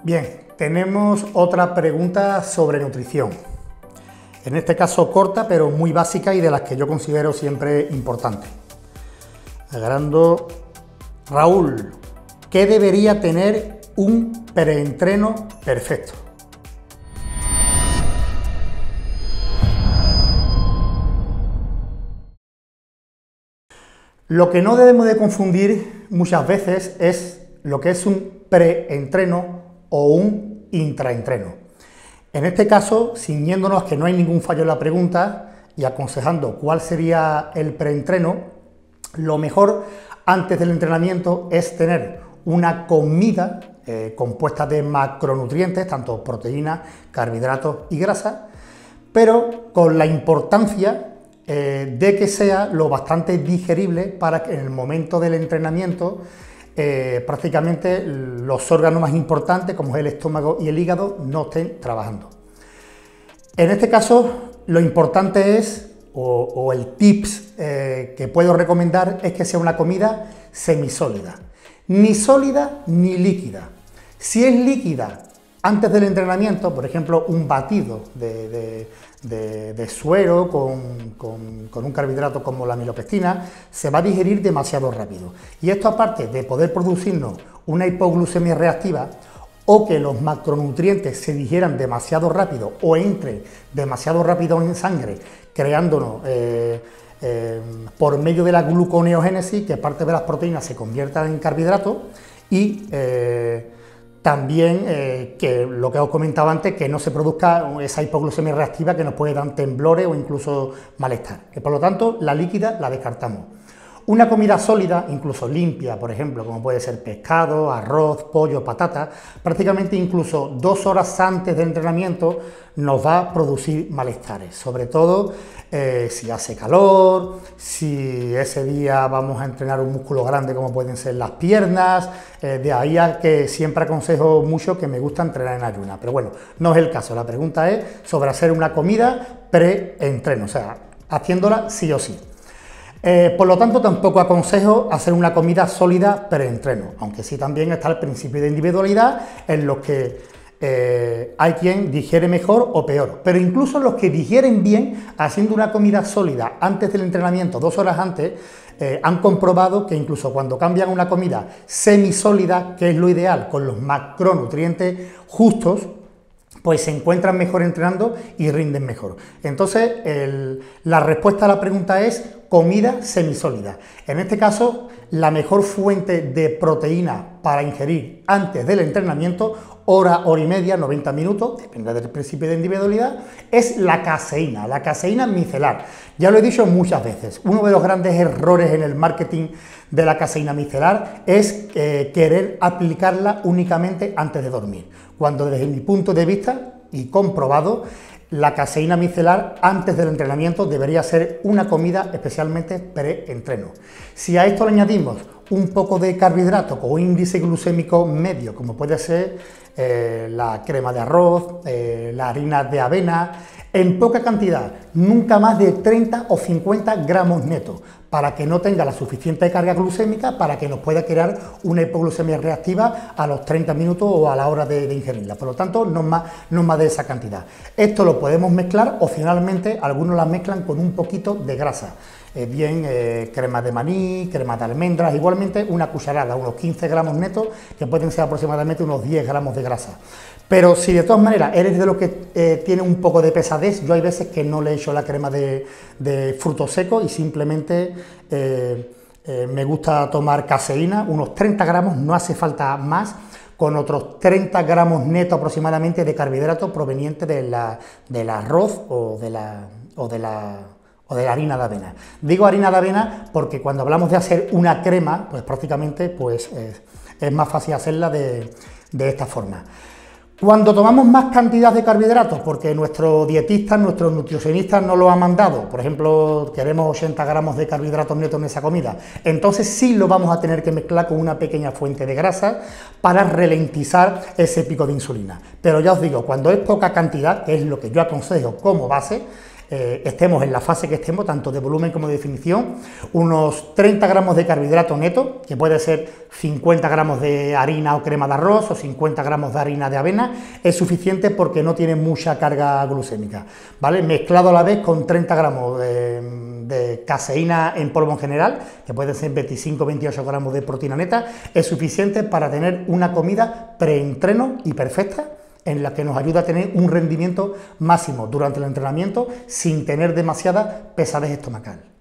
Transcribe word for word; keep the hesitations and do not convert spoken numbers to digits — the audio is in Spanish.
Bien, tenemos otra pregunta sobre nutrición. En este caso corta, pero muy básica y de las que yo considero siempre importantes. Agarrando, Raúl, ¿qué debería tener un preentreno perfecto? Lo que no debemos de confundir muchas veces es lo que es un preentreno o un intraentreno. En este caso, ciñéndonos que no hay ningún fallo en la pregunta y aconsejando cuál sería el preentreno, lo mejor antes del entrenamiento es tener una comida eh, compuesta de macronutrientes, tanto proteínas, carbohidratos y grasa, pero con la importancia eh, de que sea lo bastante digerible para que en el momento del entrenamiento Eh, prácticamente los órganos más importantes, como es el estómago y el hígado, no estén trabajando. En este caso, lo importante es, o, o el tips eh, que puedo recomendar, es que sea una comida semisólida. Ni sólida ni líquida. Si es líquida antes del entrenamiento, por ejemplo, un batido de, de, de, de suero con, con, con un carbohidrato como la amilopectina, se va a digerir demasiado rápido. Y esto, aparte de poder producirnos una hipoglucemia reactiva o que los macronutrientes se digieran demasiado rápido o entren demasiado rápido en sangre, creándonos eh, eh, por medio de la gluconeogénesis, que parte de las proteínas se conviertan en carbohidratos y eh, también, eh, que lo que os comentaba antes, que no se produzca esa hipoglucemia reactiva que nos puede dar temblores o incluso malestar. Que por lo tanto, la líquida la descartamos. Una comida sólida, incluso limpia, por ejemplo, como puede ser pescado, arroz, pollo, patata, prácticamente incluso dos horas antes del entrenamiento nos va a producir malestares, sobre todo eh, si hace calor, si ese día vamos a entrenar un músculo grande como pueden ser las piernas, eh, de ahí a que siempre aconsejo mucho que me gusta entrenar en ayunas, pero bueno, no es el caso, la pregunta es sobre hacer una comida pre-entreno, o sea, haciéndola sí o sí. Eh, por lo tanto, tampoco aconsejo hacer una comida sólida preentreno, aunque sí también está el principio de individualidad en los que eh, hay quien digiere mejor o peor, pero incluso los que digieren bien haciendo una comida sólida antes del entrenamiento, dos horas antes, eh, han comprobado que incluso cuando cambian una comida semisólida, que es lo ideal, con los macronutrientes justos, pues se encuentran mejor entrenando y rinden mejor. Entonces, el, la respuesta a la pregunta es comida semisólida. En este caso, la mejor fuente de proteína para ingerir antes del entrenamiento, hora, hora y media, noventa minutos, depende del principio de individualidad, es la caseína, la caseína micelar. Ya lo he dicho muchas veces, uno de los grandes errores en el marketing de la caseína micelar es eh, querer aplicarla únicamente antes de dormir, cuando desde mi punto de vista, y comprobado, la caseína micelar antes del entrenamiento debería ser una comida especialmente pre-entreno. Si a esto le añadimos un poco de carbohidrato con un índice glucémico medio, como puede ser eh, la crema de arroz, eh, la harina de avena, en poca cantidad, nunca más de treinta o cincuenta gramos netos, para que no tenga la suficiente carga glucémica para que nos pueda crear una hipoglucemia reactiva a los treinta minutos o a la hora de, de ingerirla. Por lo tanto, no más, no más de esa cantidad. Esto lo podemos mezclar, opcionalmente, algunos las mezclan con un poquito de grasa. Eh, bien eh, crema de maní, crema de almendras, igualmente una cucharada, unos quince gramos netos, que pueden ser aproximadamente unos diez gramos de grasa. Pero si de todas maneras eres de los que eh, tiene un poco de pesadez, yo hay veces que no le echo la crema de, de frutos secos y simplemente eh, eh, me gusta tomar caseína, unos treinta gramos, no hace falta más, con otros treinta gramos netos aproximadamente de carbohidratos provenientes de la, del arroz o de la... O de la o de la harina de avena. Digo harina de avena porque cuando hablamos de hacer una crema, pues prácticamente pues, es, es más fácil hacerla de, de esta forma. Cuando tomamos más cantidad de carbohidratos, porque nuestro dietista, nuestros nutricionistas nos lo han mandado, por ejemplo, queremos ochenta gramos de carbohidratos netos en esa comida, entonces sí lo vamos a tener que mezclar con una pequeña fuente de grasa para ralentizar ese pico de insulina. Pero ya os digo, cuando es poca cantidad, que es lo que yo aconsejo como base, eh, estemos en la fase que estemos, tanto de volumen como de definición, unos treinta gramos de carbohidrato neto, que puede ser cincuenta gramos de harina o crema de arroz o cincuenta gramos de harina de avena, es suficiente porque no tiene mucha carga glucémica, ¿vale? Mezclado a la vez con treinta gramos de, de caseína en polvo en general, que pueden ser veinticinco o veintiocho gramos de proteína neta, es suficiente para tener una comida preentreno y perfecta, en la que nos ayuda a tener un rendimiento máximo durante el entrenamiento sin tener demasiada pesadez estomacal.